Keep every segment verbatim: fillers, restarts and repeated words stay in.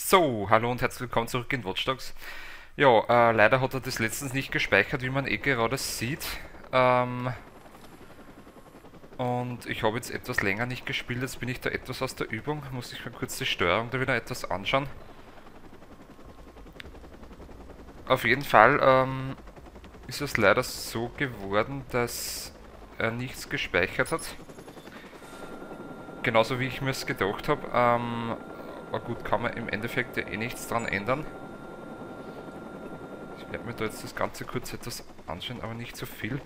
So, hallo und herzlich willkommen zurück in Watch Dogs. Ja, äh, leider hat er das letztens nicht gespeichert, wie man eh gerade sieht. Ähm, und ich habe jetzt etwas länger nicht gespielt, jetzt bin ich da etwas aus der Übung. Muss ich mir kurz die Steuerung da wieder etwas anschauen. Auf jeden Fall ähm, ist es leider so geworden, dass er nichts gespeichert hat. Genauso wie ich mir es gedacht habe. Ähm, aber gut, kann man im Endeffekt ja eh nichts dran ändern. Ich werde mir da jetzt das Ganze kurz etwas anschauen, aber nicht so viel.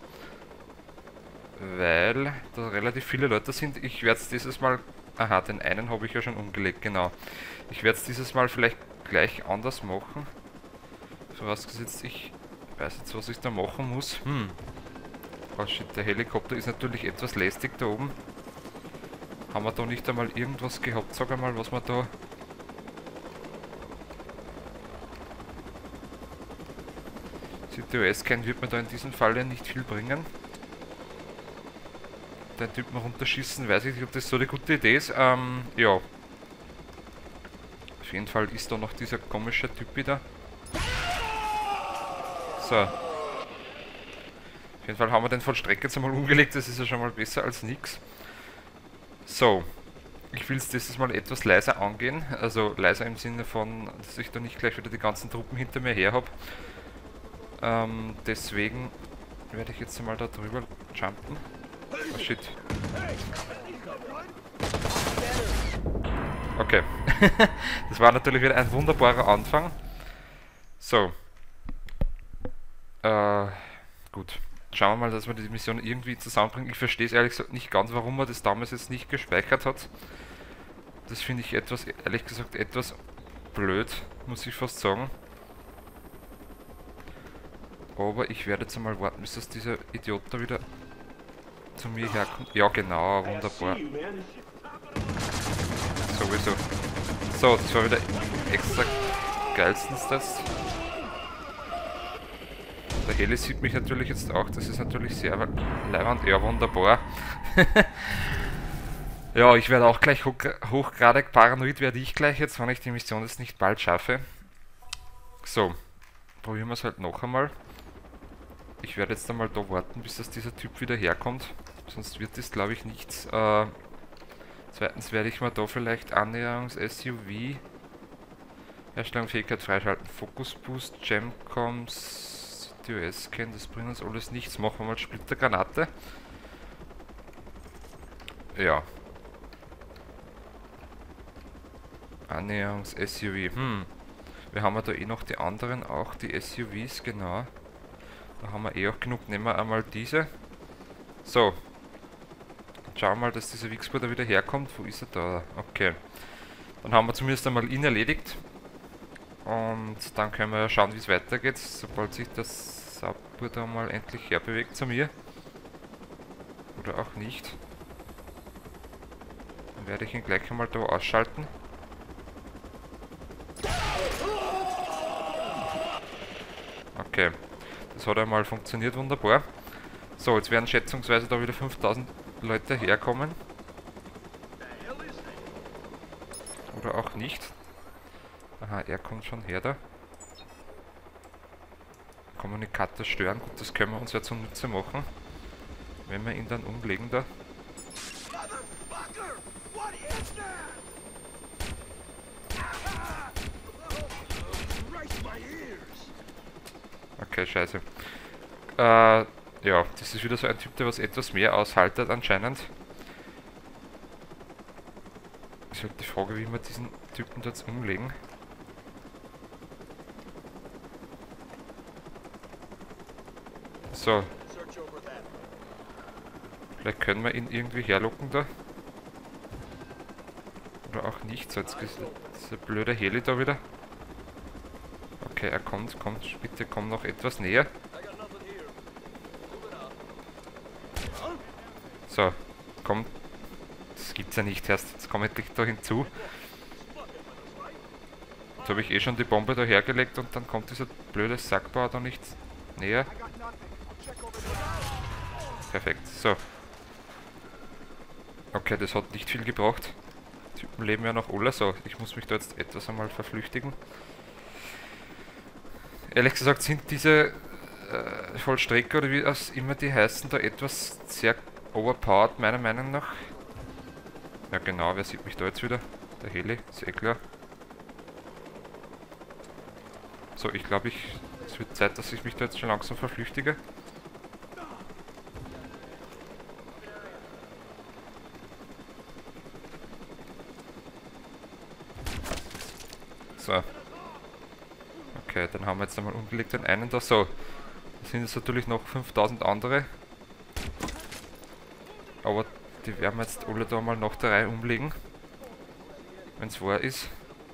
Weil da relativ viele Leute sind. Ich werde es dieses Mal... Aha, den einen habe ich ja schon umgelegt, genau. Ich werde es dieses Mal vielleicht gleich anders machen. Vorausgesetzt, ich weiß jetzt, was ich da machen muss. Hm. Oh shit, der Helikopter ist natürlich etwas lästig da oben. Haben wir da nicht einmal irgendwas gehabt? Sag einmal, was wir da... C T O S-Scan wird mir da in diesem Fall ja nicht viel bringen. Den Typen runterschießen, weiß ich nicht, ob das so eine gute Idee ist. Ähm, ja. Auf jeden Fall ist da noch dieser komische Typ wieder. So. Auf jeden Fall haben wir den Vollstrecker jetzt einmal umgelegt, das ist ja schon mal besser als nix. So. Ich will es dieses Mal etwas leiser angehen. Also leiser im Sinne von, dass ich da nicht gleich wieder die ganzen Truppen hinter mir her habe. Ähm, deswegen werde ich jetzt einmal da drüber jumpen. Oh shit. Okay. Das war natürlich wieder ein wunderbarer Anfang. So. Äh, gut. Schauen wir mal, dass wir die Mission irgendwie zusammenbringen. Ich verstehe es ehrlich gesagt nicht ganz, warum man das damals jetzt nicht gespeichert hat. Das finde ich etwas, ehrlich gesagt, etwas blöd, muss ich fast sagen. Aber ich werde jetzt einmal warten, bis das dieser Idiot da wieder zu mir herkommt. Ja, genau, wunderbar. Sowieso. So, das war wieder extra geilstens das. Der Heli sieht mich natürlich jetzt auch, das ist natürlich sehr leibend. Ja, wunderbar. Ja, ich werde auch gleich hoch, hochgradig paranoid, werde ich gleich jetzt, wenn ich die Mission jetzt nicht bald schaffe. So, probieren wir es halt noch einmal. Ich werde jetzt einmal da warten, bis das dieser Typ wieder herkommt. Sonst wird das, glaube ich, nichts. Äh, zweitens werde ich mal da vielleicht Annäherungs-S U V, Herstellung, Fähigkeit freischalten, Focus Boost, Gemcoms, C T O S-Scan, das bringt uns alles nichts. Machen wir mal Splittergranate. Ja. Annäherungs-S U V. Hm. Wir haben ja da eh noch die anderen, auch die S U Vs, genau. Da haben wir eh auch genug. Nehmen wir einmal diese. So. Schauen wir mal, dass dieser Wichsbur da wieder herkommt. Wo ist er da? Okay. Dann haben wir zumindest einmal ihn erledigt. Und dann können wir ja schauen, wie es weitergeht. Sobald sich das Sabbur da mal endlich herbewegt zu mir. Oder auch nicht. Dann werde ich ihn gleich einmal da ausschalten. Okay. Das hat einmal funktioniert, wunderbar. So, jetzt werden schätzungsweise da wieder fünftausend Leute herkommen. Oder auch nicht. Aha, er kommt schon her da. Kommunikator stören, gut, das können wir uns ja zunutze machen. Wenn wir ihn dann umlegen da. Okay, scheiße. Äh, ja, das ist wieder so ein Typ, der was etwas mehr aushaltet anscheinend. Ist halt die Frage, wie wir diesen Typen dort umlegen. So. Vielleicht können wir ihn irgendwie herlocken da. Oder auch nicht. So, jetzt ist dieser blöde Heli da wieder. Okay, er kommt, kommt, bitte komm noch etwas näher. So, komm. Das gibt's ja nicht erst. Jetzt komme ich da hinzu. Jetzt habe ich eh schon die Bombe da hergelegt und dann kommt dieser blöde Sackbauer da nicht näher. Perfekt, so. Okay, das hat nicht viel gebraucht. Typen leben ja noch alle. So, ich muss mich da jetzt etwas einmal verflüchtigen. Ehrlich gesagt sind diese äh, Vollstrecker oder wie auch immer die heißen, da etwas sehr overpowered, meiner Meinung nach. Ja genau, wer sieht mich da jetzt wieder? Der Heli, ist eh klar. So, ich glaube, ich, es wird Zeit, dass ich mich da jetzt schon langsam verflüchtige. So. Okay, dann haben wir jetzt einmal umgelegt den einen da. So, da sind jetzt natürlich noch fünftausend andere. Aber die werden wir jetzt alle da mal nach der Reihe umlegen. Wenn es wahr ist.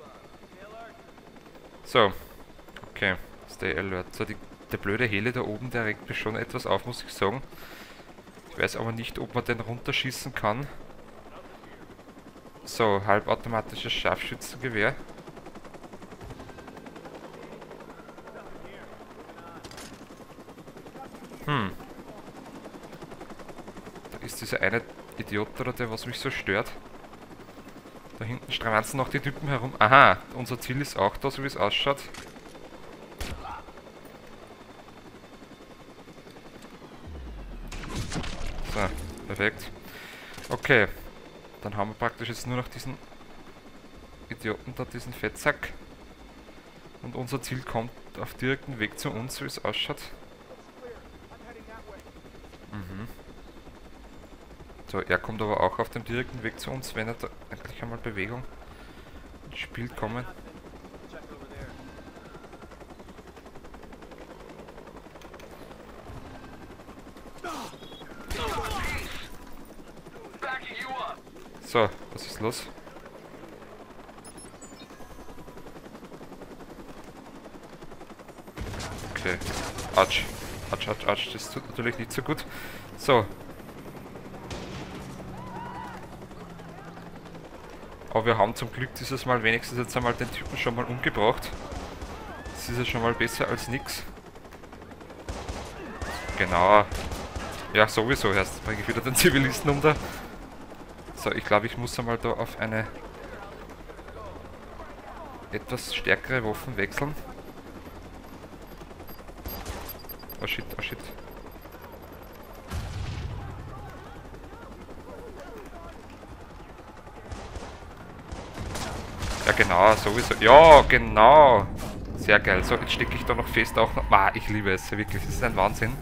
So. Okay, Stay Alert. So, die, der blöde Heli da oben, der regt mich schon etwas auf, muss ich sagen. Ich weiß aber nicht, ob man den runterschießen kann. So, halbautomatisches Scharfschützengewehr. Hm. Da ist dieser eine Idiot oder der, was mich so stört. Da hinten stramanzen noch die Typen herum. Aha, unser Ziel ist auch da, so wie es ausschaut. So, perfekt. Okay, dann haben wir praktisch jetzt nur noch diesen Idioten da, diesen Fettsack. Und unser Ziel kommt auf direkten Weg zu uns, so wie es ausschaut. Mhm. So, er kommt aber auch auf dem direkten Weg zu uns, wenn er da eigentlich einmal Bewegung ins Spiel kommen. So, was ist los? Okay. Autsch. Autsch, autsch, autsch. Das tut natürlich nicht so gut. So. Aber wir haben zum Glück dieses Mal wenigstens jetzt einmal den Typen schon mal umgebracht. Das ist ja schon mal besser als nix. Genau. Ja, sowieso. Erst bringe ich wieder den Zivilisten um da. So, ich glaube, ich muss einmal da auf eine etwas stärkere Waffen wechseln. Oh shit, oh shit. Ja genau, sowieso. Ja, genau. Sehr geil. So, jetzt stecke ich da noch fest auch noch. Ah, ich liebe es, wirklich. Das ist ein Wahnsinn.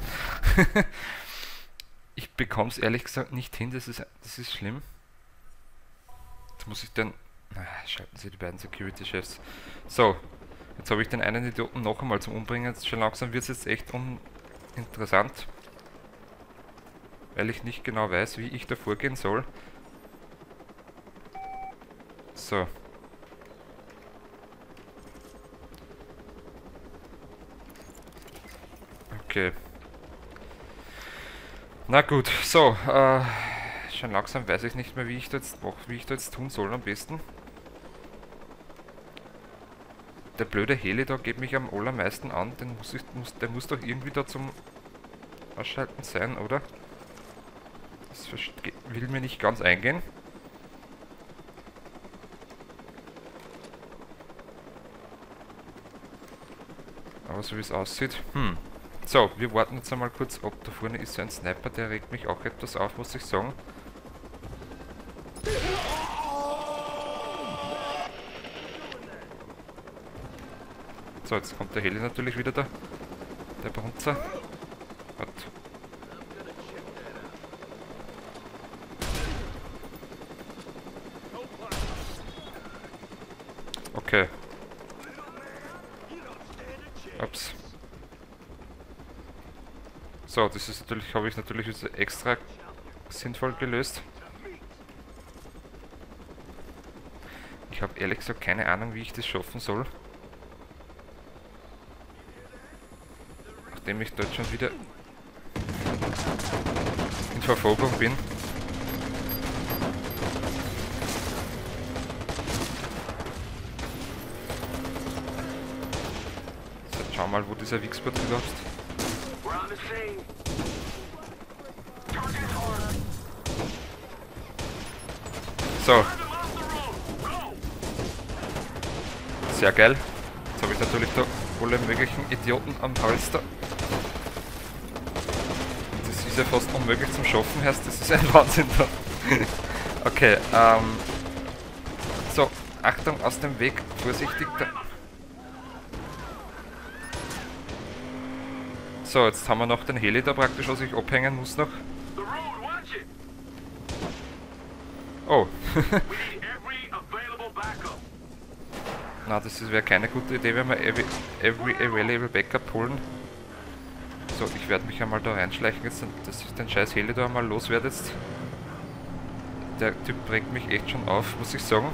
Ich bekomme es ehrlich gesagt nicht hin, das ist, das ist schlimm. Jetzt muss ich dann... Ah, schalten Sie die beiden Security-Chefs. So, jetzt habe ich den einen Idioten noch einmal zum Umbringen. Jetzt schon langsam wird es jetzt echt uninteressant. Weil ich nicht genau weiß, wie ich da vorgehen soll. So. Okay. Na gut, so, äh, schon langsam weiß ich nicht mehr, wie ich das jetzt mache, wie ich das jetzt tun soll am besten. Der blöde Heli da geht mich am allermeisten an, den muss ich, muss, der muss doch irgendwie da zum Ausschalten sein, oder? Das will mir nicht ganz eingehen. Aber so wie es aussieht, hm. So, wir warten jetzt einmal kurz ab. Da vorne ist so ein Sniper, der regt mich auch etwas auf, muss ich sagen. So, jetzt kommt der Heli natürlich wieder da. Der Brunzer. What? Okay. Ups. So, das ist natürlich, habe ich natürlich jetzt extra sinnvoll gelöst. Ich habe ehrlich gesagt keine Ahnung, wie ich das schaffen soll. Nachdem ich dort schon wieder in Verfolgung bin. So, jetzt schau mal, wo dieser Wichsbot überhaupt ist. So. Sehr geil. Jetzt habe ich natürlich da alle möglichen Idioten am Hals da. Das ist ja fast unmöglich zum Schaffen, heißt, das ist ein Wahnsinn da. Okay, ähm... so, Achtung, aus dem Weg, vorsichtig da. So, jetzt haben wir noch den Heli da praktisch, was ich abhängen muss noch. Oh. Na, das wäre keine gute Idee, wenn wir every, every available backup holen. So, ich werde mich einmal da reinschleichen jetzt, dass ich den scheiß Heli da einmal loswerde jetzt. Der Typ bringt mich echt schon auf, muss ich sagen.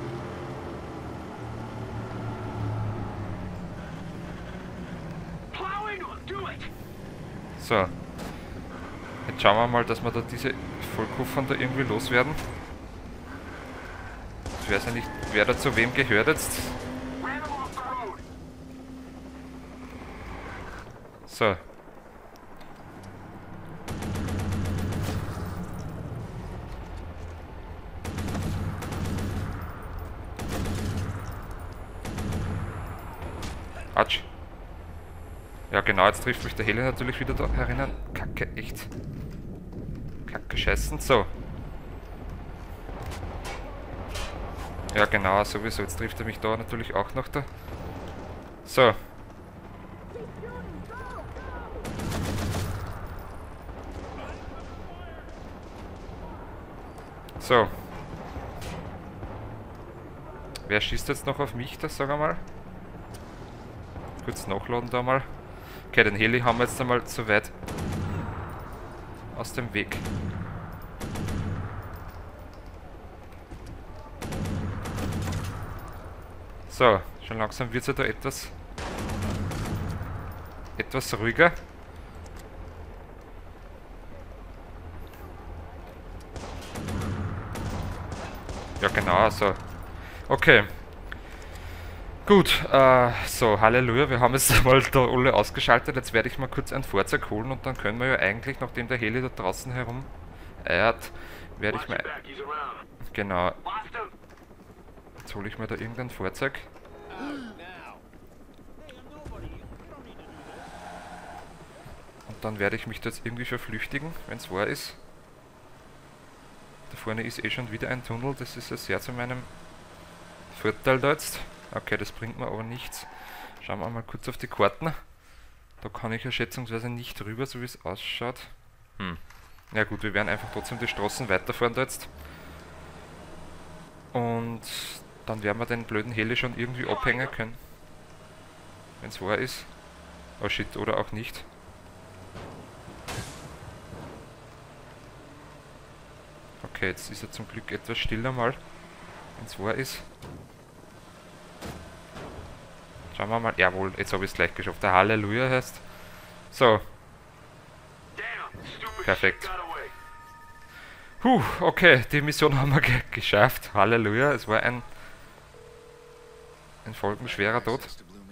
So. Jetzt schauen wir mal, dass wir da diese Vollkuffern da irgendwie loswerden. Ich weiß ja nicht, wer da zu wem gehört jetzt. So. Atsch. Ja genau, jetzt trifft mich der Heli natürlich wieder da herinnen. Kacke, echt. Kacke scheißen. So. Ja genau, sowieso. Jetzt trifft er mich da natürlich auch noch da. So. So. Wer schießt jetzt noch auf mich, das sag mal? Kurz nachladen da mal. Okay, den Heli haben wir jetzt einmal zu weit aus dem Weg. So, schon langsam wird es ja da etwas etwas ruhiger. Ja genau, so. Okay. Gut, äh, so, Halleluja, wir haben jetzt mal da alle ausgeschaltet. Jetzt werde ich mal kurz ein Fahrzeug holen und dann können wir ja eigentlich, nachdem der Heli da draußen herum eiert, werde ich mal... Genau. Jetzt hole ich mir da irgendein Fahrzeug. Und dann werde ich mich da jetzt irgendwie verflüchtigen, wenn es wahr ist. Da vorne ist eh schon wieder ein Tunnel, das ist ja sehr zu meinem Vorteil da jetzt. Okay, das bringt mir aber nichts. Schauen wir mal kurz auf die Karten. Da kann ich ja schätzungsweise nicht rüber, so wie es ausschaut. Hm. Ja gut, wir werden einfach trotzdem die Straßen weiterfahren da jetzt. Und dann werden wir den blöden Heli schon irgendwie abhängen können. Wenn es wahr ist. Oh shit, oder auch nicht. Okay, jetzt ist er zum Glück etwas stiller mal. Wenn es wahr ist. Schauen wir mal. Jawohl, jetzt habe ich es gleich geschafft. Der Halleluja heißt. So. Perfekt. Puh, okay, die Mission haben wir ge geschafft. Halleluja, es war ein ein folgenschwerer Tod.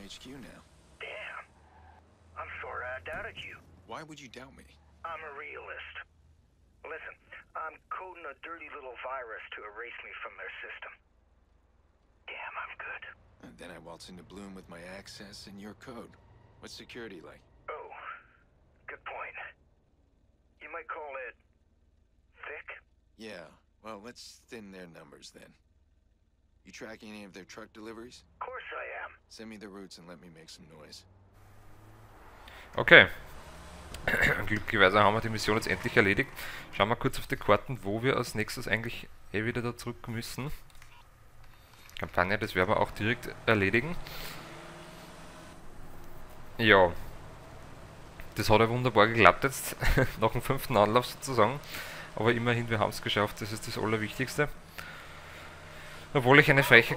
Why would you doubt me? I'm a realist. Listen, I'm coding a dirty little virus to erase me from their system. Damn, I'm good. And then I waltz into Bloom with my access and your code. What's security like? Oh, good point. You might call it thick? Yeah, well, let's thin their numbers then. You tracking any of their truck deliveries? Of course I am. Send me the routes and let me make some noise. Okay. Glücklicherweise haben wir die Mission jetzt endlich erledigt. Schauen wir kurz auf die Karten, wo wir als nächstes eigentlich eh wieder da zurück müssen. Kampagne, das werden wir auch direkt erledigen. Ja. Das hat ja wunderbar geklappt jetzt, nach dem fünften Anlauf sozusagen. Aber immerhin, wir haben es geschafft, das ist das Allerwichtigste. Obwohl ich eine freche...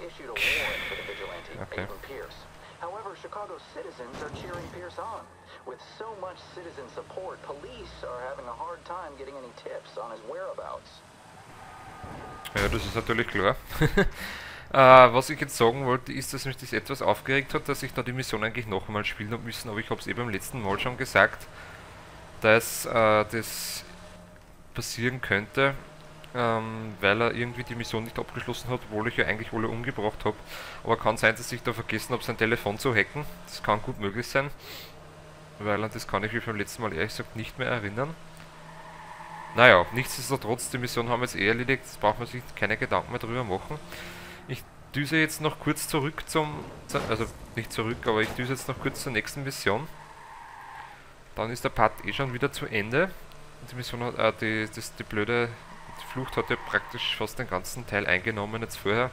Okay. Chicago citizens are cheering Pierce on. With so much citizen support, police are having a hard time getting any tips on his whereabouts. Ja, das ist natürlich klar. äh, was ich jetzt sagen wollte, ist, dass mich das etwas aufgeregt hat, dass ich da die Mission eigentlich noch einmal spielen habe müssen, aber ich habe es eh beim letzten Mal schon gesagt, dass äh, das passieren könnte, ähm, weil er irgendwie die Mission nicht abgeschlossen hat, obwohl ich ja eigentlich alle umgebracht habe. Aber kann sein, dass ich da vergessen habe, sein Telefon zu hacken. Das kann gut möglich sein, weil an das kann ich mich beim letzten Mal ehrlich gesagt nicht mehr erinnern. Naja, nichtsdestotrotz, die Mission haben wir jetzt eh erledigt, jetzt braucht man sich keine Gedanken mehr drüber machen. Ich düse jetzt noch kurz zurück zum, also nicht zurück, aber ich düse jetzt noch kurz zur nächsten Mission. Dann ist der Part eh schon wieder zu Ende. Die Mission hat, äh, die, das, die blöde die Flucht hat ja praktisch fast den ganzen Teil eingenommen jetzt vorher.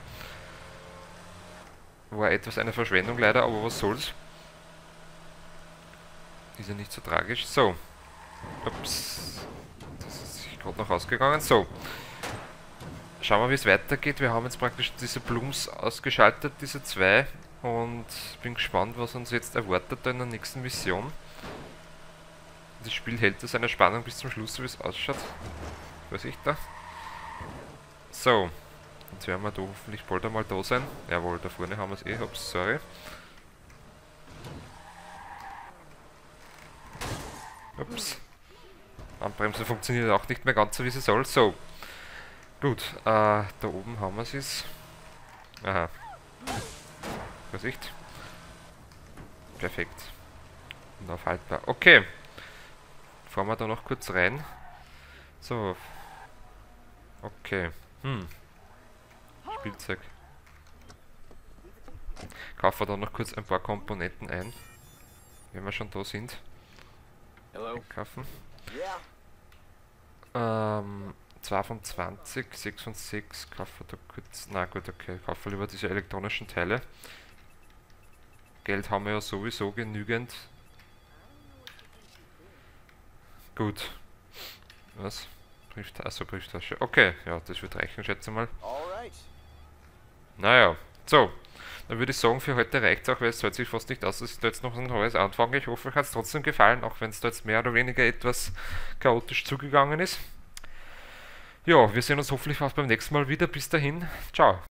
War etwas eine Verschwendung leider, aber was soll's. Ist ja nicht so tragisch. So. Ups. Das ist sich gerade noch ausgegangen. So. Schauen wir, wie es weitergeht. Wir haben jetzt praktisch diese Blooms ausgeschaltet, diese zwei. Und bin gespannt, was uns jetzt erwartet in der nächsten Mission. Das Spiel hält da seine Spannung bis zum Schluss, so wie es ausschaut. Was ich da? So. Jetzt werden wir da hoffentlich bald einmal da sein. Jawohl, da vorne haben wir es eh. Ups, sorry. Ups. Anbremse funktioniert auch nicht mehr ganz so, wie sie soll. So. Gut, äh, da oben haben wir es. Aha. Vorsicht. Perfekt. Unaufhaltbar. Okay. Fahren wir da noch kurz rein. So. Okay. Hm. Spielzeug. Kaufen wir da noch kurz ein paar Komponenten ein. Wenn wir schon da sind. Kaufen. Ähm, zwei von zwanzig, sechs von sechs. Kaufen wir da kurz. Na gut, okay. Kaufen wir lieber diese elektronischen Teile. Geld haben wir ja sowieso genügend. Gut. Was? Brieftasche, achso, Brieftasche. Okay, ja, das wird reichen, schätze mal. Naja, so. Dann würde ich sagen, für heute reicht es auch, weil es zahlt sich fast nicht aus, dass ich da jetzt noch ein neues anfange. Ich hoffe, euch hat es trotzdem gefallen, auch wenn es da jetzt mehr oder weniger etwas chaotisch zugegangen ist. Ja, wir sehen uns hoffentlich auch beim nächsten Mal wieder. Bis dahin, ciao.